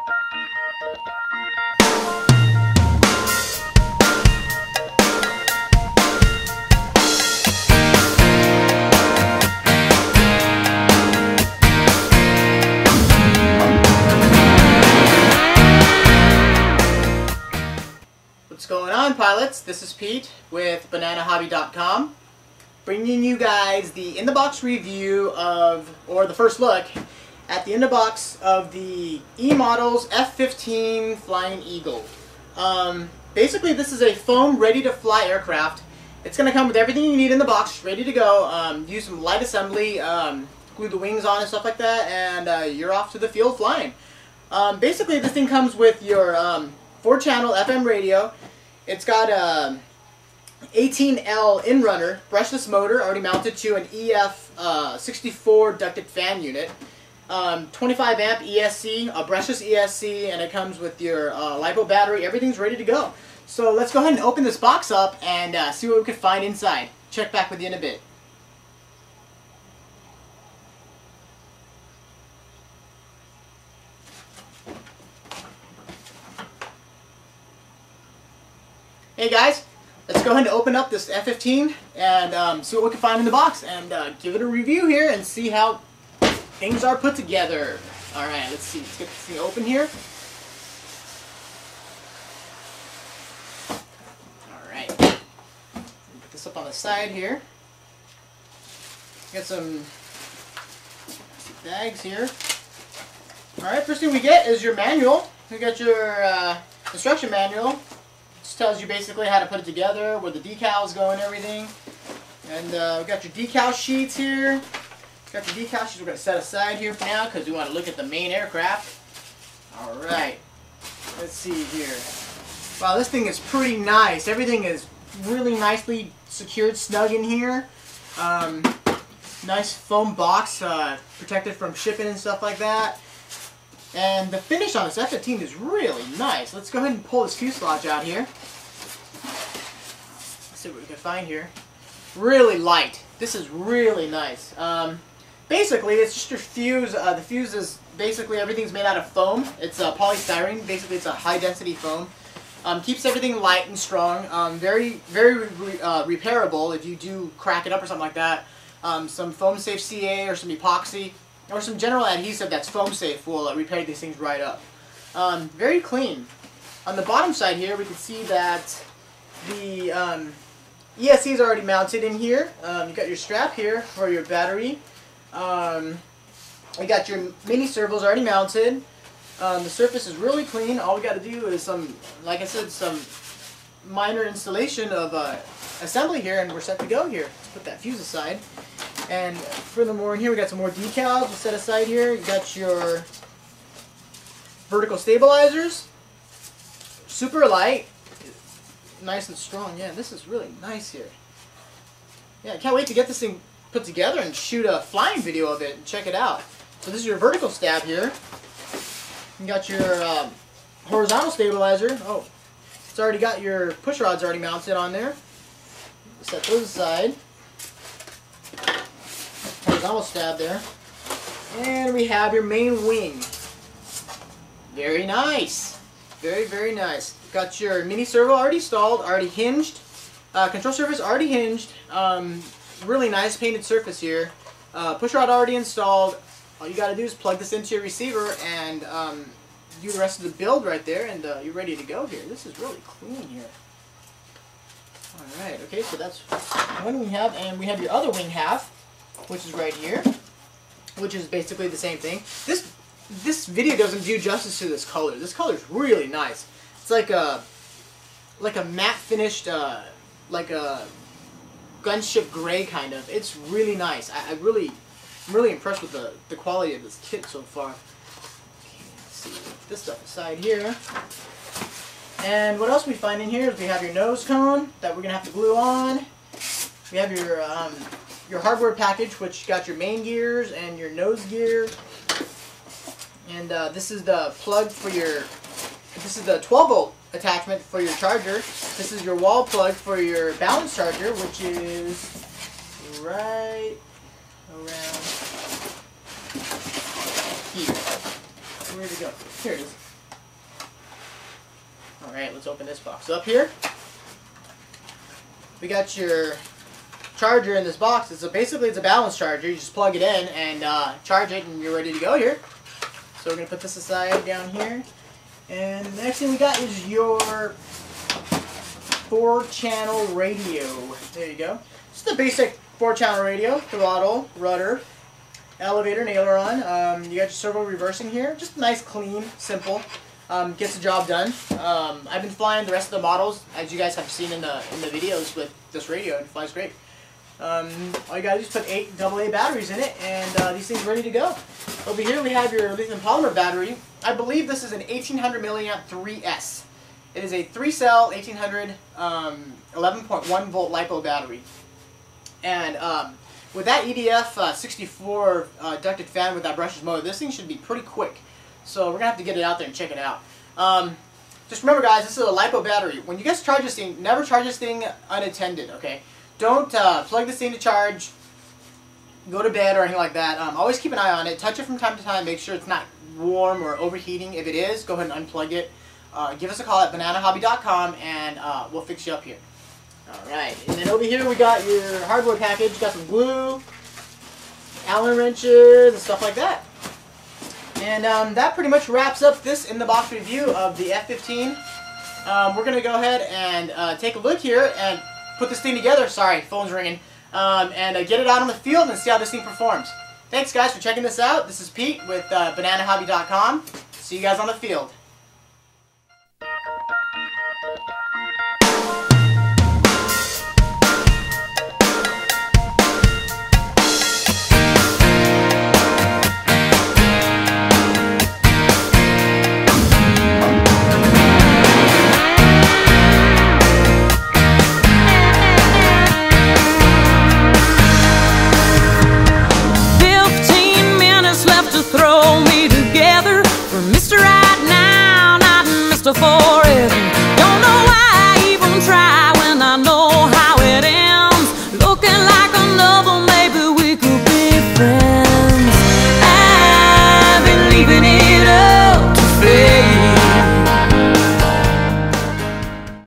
What's going on, pilots? This is Pete with BananaHobby.com, bringing you guys the in-the-box review of, or the first look at the in-the-box of the E-Models F-15 Flying Eagle. Basically, this is a foam ready-to-fly aircraft. It's going to come with everything you need in the box, ready to go. Use some light assembly, glue the wings on and stuff like that, and you're off to the field flying. Basically, this thing comes with your 4-channel FM radio. It's got a 18L in-runner brushless motor already mounted to an EF64 ducted fan unit. 25 amp ESC, a brushless ESC, and it comes with your LiPo battery. Everything's ready to go. So let's go ahead and open this box up and see what we can find inside. Check back with you in a bit. Hey guys, let's go ahead and open up this F-15 and see what we can find in the box and give it a review here and see how things are put together. Alright, let's see. Let's get this thing open here. Alright. Put this up on the side here. Got some bags here. Alright, first thing we get is your manual. We got your instruction manual. Just tells you basically how to put it together, where the decals go and everything. And we got your decal sheets here. Got your decal sheets we're going to set aside here for now because we want to look at the main aircraft. Alright, let's see here. Wow, this thing is pretty nice. Everything is really nicely secured, snug in here. Nice foam box, protected from shipping and stuff like that. And the finish on this F-15 is really nice. Let's go ahead and pull this fuselage out here. Let's see what we can find here. Really light. This is really nice. Basically, it's just your fuse. The fuse is basically everything's made out of foam. It's polystyrene. Basically, it's a high-density foam. Keeps everything light and strong. Very repairable if you do crack it up or something like that. Some foam-safe CA or some epoxy, or some general adhesive that's foam safe will repair these things right up. Very clean. On the bottom side here, we can see that the ESC is already mounted in here. You got your strap here for your battery. You got your mini servos already mounted. The surface is really clean. All we got to do is some, like I said, some minor installation of assembly here, and we're set to go here. Let's put that fuse aside. And furthermore, in here we got some more decals to set aside here. You got your vertical stabilizers, super light, nice and strong. Yeah, this is really nice here. Yeah, I can't wait to get this thing put together and shoot a flying video of it and check it out. So this is your vertical stab here. You got your horizontal stabilizer. Oh, it's already got your push rods already mounted on there. Set those aside. Horizontal stab there. And we have your main wing. Very nice. Very, very nice. Got your mini servo already installed, already hinged. Control surface already hinged. Really nice painted surface here. Push rod already installed. All you got to do is plug this into your receiver and do the rest of the build right there, and you're ready to go here. This is really clean here. Alright, okay, so that's one we have, and we have your other wing half, which is right here, which is basically the same thing. This video doesn't do justice to this color. This color is really nice. It's like a matte finished, like a gunship gray kind of. It's really nice. I'm really impressed with the quality of this kit so far. Okay, let's see, this stuff aside here. And what else we find in here is we have your nose cone that we're gonna have to glue on. We have your hardware package, which got your main gears and your nose gear. And this is the plug for your. This is the 12-volt attachment for your charger. This is your wall plug for your balance charger, which is right around here. Where'd it go? Here it is. Alright, let's open this box up here. We got your charger in this box. Basically it's a balance charger. You just plug it in and charge it and you're ready to go here. So we're going to put this aside down here. And the next thing we got is your 4-channel radio. There you go. Just a basic 4-channel radio. Throttle, rudder, elevator, and aileron. You got your servo reversing here. Just nice, clean, simple. Gets the job done. I've been flying the rest of the models, as you guys have seen in the videos with this radio, and it flies great. All you gotta do is put 8 AA batteries in it, and these things are ready to go. Over here we have your lithium polymer battery. I believe this is an 1800 milliamp 3S. It is a 3-cell 1800 11.1 volt LiPo battery, and with that EDF 64 ducted fan with that brushless motor, this thing should be pretty quick. So we're gonna have to get it out there and check it out. Just remember, guys, this is a LiPo battery. When you guys charge this thing, never charge this thing unattended. Okay? Don't plug this thing to charge, go to bed or anything like that. Always keep an eye on it. Touch it from time to time. Make sure it's not warm or overheating. If it is, go ahead and unplug it. Give us a call at bananahobby.com and we'll fix you up here. Alright, and then over here we got your hardware package. You got some glue, Allen wrenches, and stuff like that. And that pretty much wraps up this in-the-box review of the F-15. We're going to go ahead and take a look here and put this thing together. Sorry, phone's ringing. And get it out on the field and see how this thing performs. Thanks, guys, for checking this out. This is Pete with bananahobby.com. See you guys on the field. For